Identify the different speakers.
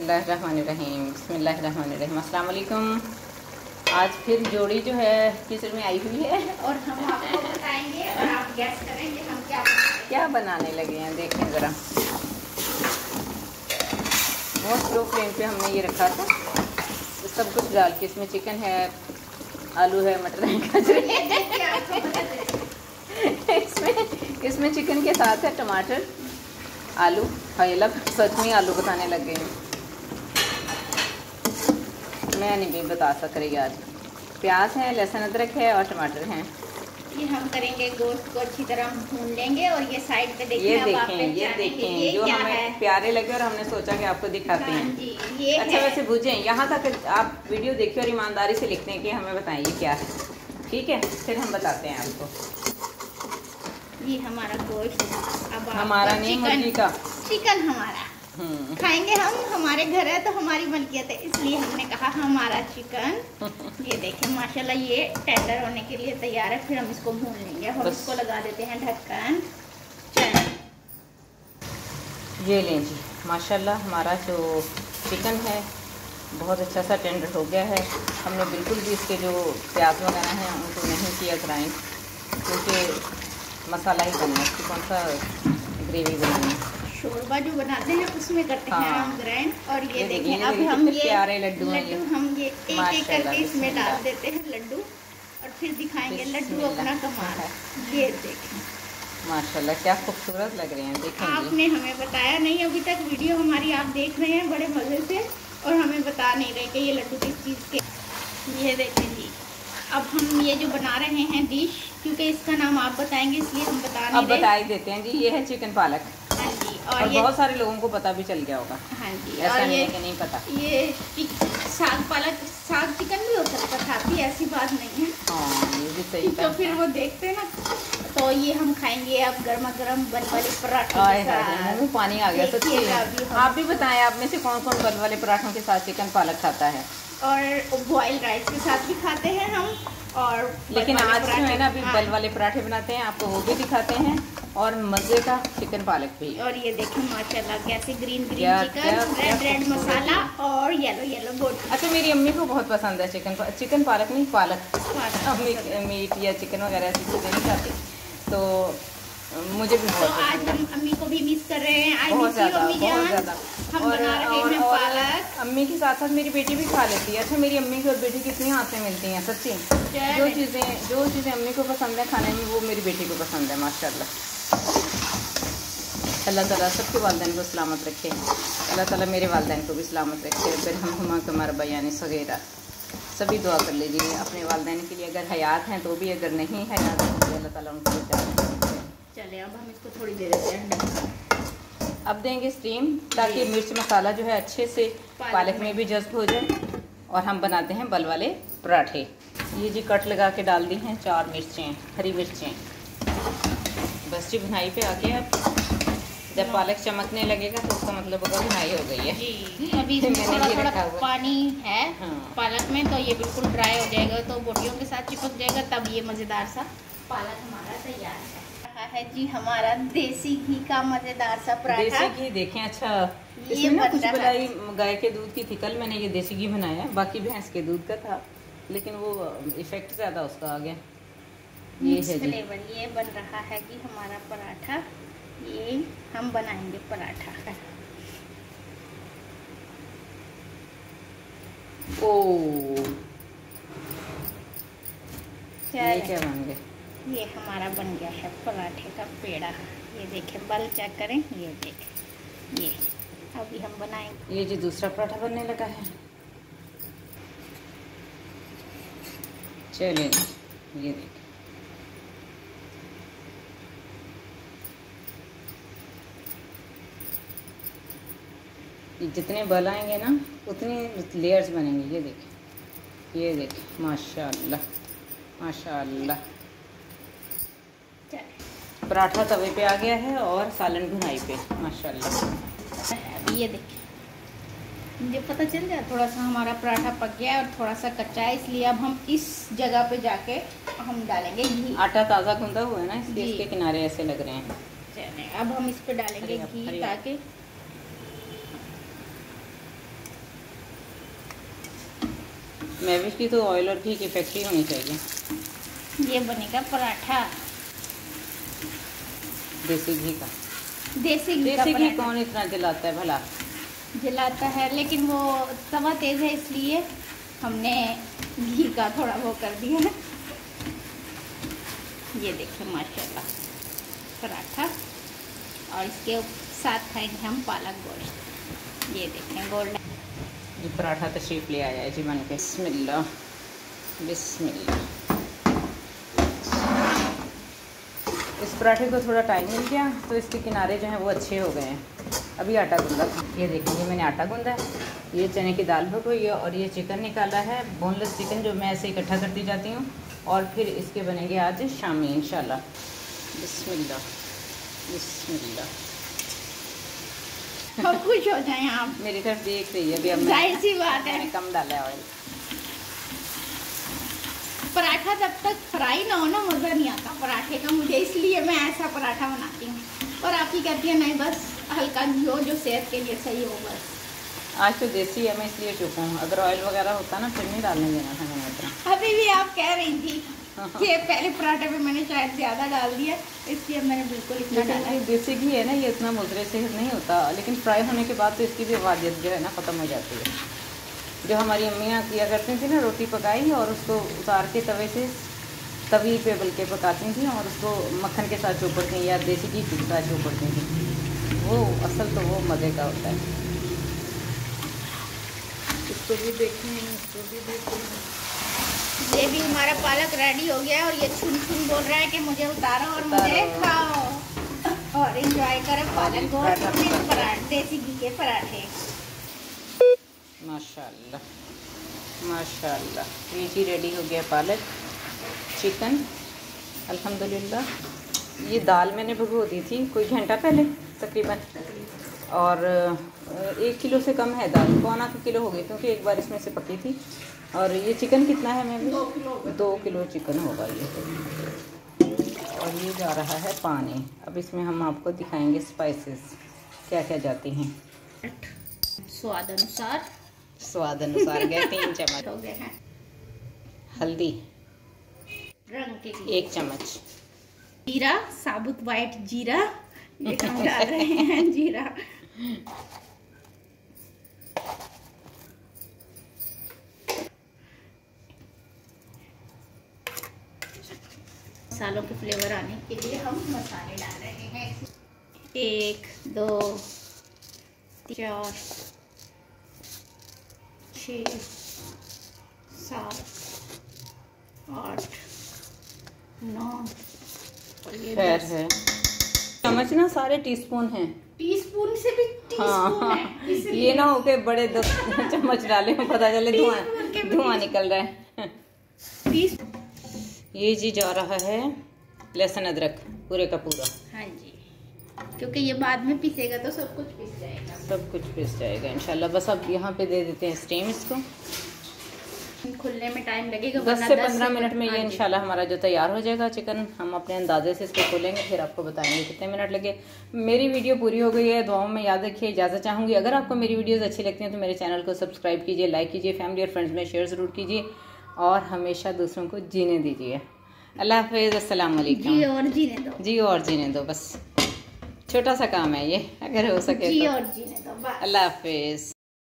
Speaker 1: बिस्मिल्लाहिर्रहमानिर्रहीम बिस्मिल्लाहिर्रहमानिर्रहीम। अस्सलाम वालेकुम। आज फिर जोड़ी जो है किचन में आई हुई है
Speaker 2: और हम आपको बताएंगे और आप गैस करेंगे हम क्या
Speaker 1: बनाने लगे हैं। देखें ज़रा, बहुत स्लो फ्लेम पे हमने ये रखा था। तो सब कुछ डाल के इसमें चिकन है, आलू है, मटर है, गाजर इसमें चिकन के साथ है टमाटर, आलू। हाँ, ये लग सच में आलू बताने लग गए हैं। मैं नहीं भी बता सक रही आज। प्याज है, लहसुन अदरक है और टमाटर हैं।
Speaker 2: ये हम करेंगे, गोश्त को अच्छी तरह भून लेंगे और ये साइड पे देखिए।
Speaker 1: ये देखें जो हमें प्यारे लगे और हमने सोचा कि आपको दिखाते हैं।
Speaker 2: ये
Speaker 1: अच्छा, वैसे बुझे यहाँ तक आप वीडियो देखिए और ईमानदारी से लिखते हैं कि हमें बताइए क्या है, ठीक है? फिर हम बताते हैं आपको।
Speaker 2: ये हमारा गोश्त, अब
Speaker 1: हमारा नहीं, मुर्गी का
Speaker 2: चिकन हमारा खाएंगे हम। हमारे घर है तो हमारी मलकियत है, इसलिए हमने कहा हमारा चिकन। ये देखें माशाल्लाह, ये टेंडर होने के लिए तैयार है। फिर हम इसको भून लेंगे और इसको लगा देते हैं ढक्कन।
Speaker 1: ये लें जी, माशाल्लाह हमारा जो चिकन है बहुत अच्छा सा टेंडर हो गया है। हमने बिल्कुल भी इसके जो प्याज वगैरह हैं उनको नहीं किया ग्राइंड, क्योंकि मसाला ही बनना है, इसकी कौन सा ग्रेवी बनानी है।
Speaker 2: शोरबा जो बनाते हैं उसमें करते हैं हम ग्राइंड। और ये देखें, अब हम ये
Speaker 1: प्यारे लड्डू
Speaker 2: हम ये एक करके इसमें डाल देते हैं लड्डू, और फिर दिखाएंगे लड्डू अपना कमाल। ये देखें
Speaker 1: माशाल्लाह क्या खूबसूरत लग रहे हैं। देखें,
Speaker 2: आपने हमें बताया नहीं अभी तक, वीडियो हमारी आप देख रहे हैं बड़े मजे से और हमें बता नहीं रहे कि ये लड्डू किस चीज़ के। ये देखें जी, अब हम ये जो बना रहे हैं डिश, क्योंकि इसका नाम आप बताएंगे इसलिए हम बता ही
Speaker 1: देते हैं जी। ये है चिकन पालक।
Speaker 2: हाँ जी,
Speaker 1: और
Speaker 2: ये
Speaker 1: बहुत सारे लोगों को पता भी चल गया होगा।
Speaker 2: हाँ जी,
Speaker 1: ऐसा
Speaker 2: और
Speaker 1: नहीं
Speaker 2: ये
Speaker 1: है कि नहीं पता।
Speaker 2: ये साग पालक, साग चिकन भी हो सकता था, भी ऐसी बात नहीं है।
Speaker 1: हाँ, ये भी सही
Speaker 2: तो फिर वो देखते हैं ना। तो ये हम खाएंगे अब गर्मा गर्म बल वाले पराठे।
Speaker 1: मुँह पानी आ गया सच्ची। आप भी बताएं, आप में से कौन कौन बल वाले पराठों के साथ चिकन पालक खाता है?
Speaker 2: और बॉइल्ड राइस के साथ भी खाते हैं हम। और
Speaker 1: लेकिन आज जो है ना, अभी बल वाले पराठे बनाते हैं, आपको वो भी दिखाते हैं, और मज़े का चिकन पालक भी।
Speaker 2: और ये देखें माशाल्लाह कैसे ग्रीन चिकन, रेड मसाला और येलो गोट।
Speaker 1: अच्छा, मेरी अम्मी को बहुत पसंद है चिकन पालक नहीं, पालक। अम्मी मीट या चिकन वगैरह ऐसी चीज़ें नहीं खाती, तो मुझे भी बहुत
Speaker 2: आज हम अम्मी को भी मिस कर रहे हैं।
Speaker 1: बहुत ज़्यादा।
Speaker 2: हम बना रहे हैं पालक।
Speaker 1: अम्मी के साथ साथ मेरी बेटी भी खा लेती है। अच्छा, मेरी अम्मी की और बेटी कितनी हाथें मिलती हैं सच्ची। जो चीज़ें अम्मी को पसंद है खाने में, वो मेरी बेटी को पसंद है माशाल्लाह। अल्लाह ताला सबके वालिदैन को सलामत रखे। अल्लाह ताला मेरे वालिदैन को भी सलामत रखे। फिर हम कमर बयानी सगेरा सभी दुआ कर लीजिए अपने वालिदैन के लिए। अगर हयात हैं तो भी, अगर नहीं हयात तो अल्लाह ताला उनको बचा।
Speaker 2: चले अब हम इसको थोड़ी देर देते
Speaker 1: अब देंगे स्टीम, ताकि मिर्च मसाला जो है अच्छे से पालक में भी जज्ब हो जाए। और हम बनाते हैं बल वाले पराठे। ये जी कट लगा के डाल दी हैं 4 मिर्चें, हरी मिर्चें। बस जी भुनाई पे आके अब जब पालक चमकने लगेगा तो उसका मतलब होगा भुनाई हो गई है
Speaker 2: जी। अभी थोड़ा पानी है पालक में, तो ये बिल्कुल ड्राई हो जाएगा, तो बोटियों के साथ चिपक जाएगा, तब ये मज़ेदार सा पालक हमारा तैयार है जी। हमारा देसी घी का मजेदार सा पराठा।
Speaker 1: देसी घी देखें। अच्छा, इसमें ना कुछ बनाई गाय के दूध की थी। कल मैंने ये देसी घी बनाया, बाकी भैंस के दूध का था, लेकिन वो इफेक्ट ज्यादा उसका आ गया। ये है जी,
Speaker 2: ये बन रहा है जी हमारा पराठा। ये हम बनाएंगे पराठा।
Speaker 1: ओ ये क्या बन गया?
Speaker 2: ये हमारा बन गया है पराठे का पेड़ा। ये देखें, बल चेक करें, ये देखें, ये अभी हम बनाएंगे।
Speaker 1: ये जी दूसरा पराठा बनने लगा है। चलिए ये देखें, जितने बल आएंगे ना उतनी लेयर्स बनेंगे। ये देखें माशाल्लाह माशाल्लाह। पराठा तवे पे आ गया है और सालन भुनाई पे माशाल्लाह।
Speaker 2: ये देखिए, मुझे पता चल जाए थोड़ा सा हमारा पराठा पक गया है और थोड़ा सा कच्चा है, इसलिए अब हम इस जगह पे जाके हम डालेंगे घी।
Speaker 1: आटा ताज़ा गूंदा हुआ है ना, इसलिए इसके किनारे ऐसे लग रहे हैं।
Speaker 2: चलिए अब हम इस पे डालेंगे घी, ताकि
Speaker 1: मैविश की तो ऑयल और घी की फैक्ट्री होनी चाहिए।
Speaker 2: ये बनेगा पराठा
Speaker 1: देसी घी का।
Speaker 2: देसी
Speaker 1: घी कौन इतना जलाता है भला?
Speaker 2: जलाता है, लेकिन वो तवा तेज है इसलिए हमने घी का थोड़ा वो कर दिया है। ये देखिए माशाल्लाह पराठा, और इसके साथ खाएंगे हम पालक गोश्त। ये देखें गोल्डन
Speaker 1: ये पराठा तशरीफ ले आया है जी बन के। बिस्मिल्लाह बिस्मिल्लाह। इस पराठे को थोड़ा टाइम मिल गया तो इसके किनारे जो हैं वो अच्छे हो गए हैं। अभी आटा गूंदा था, ये देखिए मैंने आटा गूंदा है। ये चने की दाल भगोई है और ये चिकन निकाला है, बोनलेस चिकन जो मैं ऐसे इकट्ठा करती जाती हूँ। और फिर इसके बनेंगे आज शामी इंशाल्लाह। बिस्मिल्लाह बिस्मिल्लाह।
Speaker 2: हम खुश हो जाएं आप।
Speaker 1: मेरी तरफ देख रही है अभी। अब
Speaker 2: जाहिर सी बात है,
Speaker 1: मैंने कम डाला है ऑयल।
Speaker 2: पराठा जब तक फ्राई ना हो ना मज़ा नहीं आता पराठे का मुझे, इसलिए मैं ऐसा पराठा बनाती हूँ। और आप ही कहती है नहीं बस हल्का घी हो जो सेहत के लिए सही हो बस।
Speaker 1: आज तो देसी है मैं इसलिए चुप हूँ, अगर ऑयल वगैरह होता ना फिर नहीं डालने देना था मैंने इतना।
Speaker 2: अभी भी आप कह रही थी कि पहले पराठे पे मैंने शायद ज़्यादा डाल दिया, इसलिए मैंने बिल्कुल इतना डाला।
Speaker 1: ये देसी घी है ना, ये इतना मुजरे से नहीं होता, लेकिन फ्राई होने के बाद तो इसकी भी वादियत जो है ना ख़त्म हो जाती है। जो हमारी अम्मियाँ किया करती थी ना, रोटी पकाई और उसको उतार के तवे से तवी पे बल्कि पकाती थी और उसको मक्खन के साथ चोपड़ती थी या देसी घी के साथ चोपड़ती थी। वो असल तो वो मज़े का होता है। इसको भी देखें, इसको भी देखें।
Speaker 2: ये भी हमारा पालक रेडी हो गया है और ये छुन छुन बोल रहा है कि मुझे उतारो और मुझे खाओ और एंजॉय करो पालक गोश्त देसी घी के पराठे।
Speaker 1: माशाल्लाह माशाल्लाह। ये जी रेडी हो गया पालक चिकन अल्हम्दुलिल्लाह। ये दाल मैंने भिगो दी थी कोई घंटा पहले तकरीबन, और 1 किलो से कम है दाल, 1.25 किलो हो गई क्योंकि एक बार इसमें से पकी थी। और ये चिकन कितना है मैं भी 2 किलो चिकन होगा ये। और ये जा रहा है पानी। अब इसमें हम आपको दिखाएंगे स्पाइसेस क्या क्या जाती हैं।
Speaker 2: स्वाद अनुसार
Speaker 1: गए 3 चम्मच
Speaker 2: हो गए हैं।
Speaker 1: हल्दी
Speaker 2: रंग के लिए
Speaker 1: 1 चम्मच,
Speaker 2: जीरा साबुत वाइट जीरा ये हम डाल रहे हैं जीरा। मसालों के फ्लेवर आने के लिए हम मसाले डाल रहे हैं। 1 2 4 6 7 8 9 और ये
Speaker 1: खैर है चम्मच ना, सारे टीस्पून हैं।
Speaker 2: टीस्पून से भी टीस्पून
Speaker 1: हाँ,
Speaker 2: है
Speaker 1: ये ना हो के बड़े 10 चम्मच डाले पता चले धुआं निकल रहा है। ये जी जा रहा है लहसुन अदरक पूरे का पूरा।
Speaker 2: हाँ जी, क्योंकि ये बाद में पिसेगा तो सब कुछ पिस जाएगा।
Speaker 1: सब कुछ पिस जाएगा इंशाल्लाह। बस अब यहाँ पे दे देते हैं स्टीम। इसको
Speaker 2: खुलने में टाइम लगेगा,
Speaker 1: 10 से 15 मिनट में ये इंशाल्लाह हमारा जो तैयार हो जाएगा चिकन। हम अपने अंदाजे से इसको खोलेंगे फिर आपको बताएंगे कितने मिनट लगे। मेरी वीडियो पूरी हो गई है, दुआओं में याद रखिए। इजाज़त चाहूँगी, अगर आपको मेरी वीडियोज़ अच्छी लगती हैं तो मेरे चैनल को सब्सक्राइब कीजिए, लाइक कीजिए, फैमिली और फ्रेंड्स में शेयर ज़रूर कीजिए और हमेशा दूसरों को जीने दीजिए। अल्लाह हाफिज़, अस्सलाम वालेकुम।
Speaker 2: जी और जीने दो,
Speaker 1: जी और जीने दो, बस छोटा सा काम है ये, अगर हो सके
Speaker 2: जी
Speaker 1: तो।
Speaker 2: और जीने दो।
Speaker 1: अल्लाह हाफिज़।